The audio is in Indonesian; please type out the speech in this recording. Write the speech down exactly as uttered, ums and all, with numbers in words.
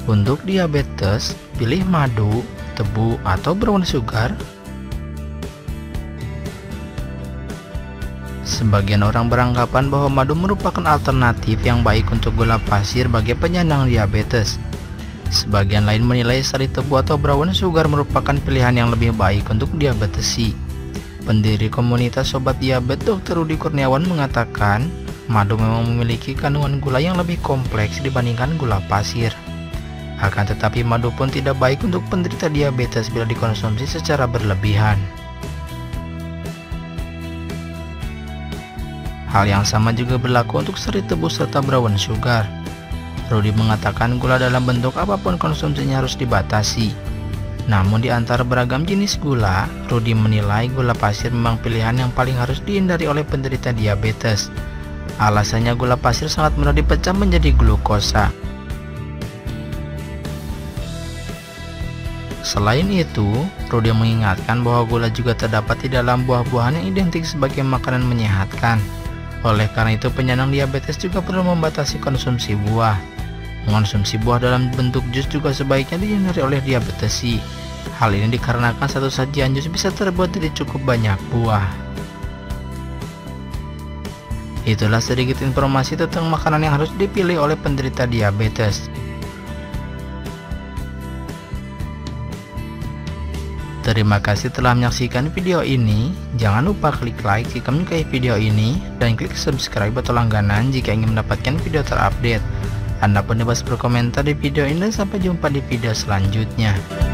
Untuk diabetes, pilih madu, tebu, atau brown sugar. Sebagian orang beranggapan bahwa madu merupakan alternatif yang baik untuk gula pasir bagi penyandang diabetes. Sebagian lain menilai sari tebu atau brown sugar merupakan pilihan yang lebih baik untuk diabetesi. Pendiri komunitas Sobat Diabetes dokter Rudi Kurniawan mengatakan, madu memang memiliki kandungan gula yang lebih kompleks dibandingkan gula pasir. Akan tetapi madu pun tidak baik untuk penderita diabetes bila dikonsumsi secara berlebihan. Hal yang sama juga berlaku untuk sari tebu serta brown sugar. Rudi mengatakan gula dalam bentuk apapun konsumsinya harus dibatasi. Namun di antara beragam jenis gula, Rudi menilai gula pasir memang pilihan yang paling harus dihindari oleh penderita diabetes. Alasannya gula pasir sangat mudah dipecah menjadi glukosa. Selain itu, Rudi mengingatkan bahwa gula juga terdapat di dalam buah-buahan yang identik sebagai makanan menyehatkan. Oleh karena itu, penyandang diabetes juga perlu membatasi konsumsi buah. Mengonsumsi buah dalam bentuk jus juga sebaiknya dihindari oleh diabetesi. Hal ini dikarenakan satu sajian jus bisa terbuat dari cukup banyak buah. Itulah sedikit informasi tentang makanan yang harus dipilih oleh penderita diabetes. Terima kasih telah menyaksikan video ini. Jangan lupa klik like jika menyukai video ini dan klik subscribe atau langganan jika ingin mendapatkan video terupdate. Anda pun bebas berkomentar di video ini dan sampai jumpa di video selanjutnya.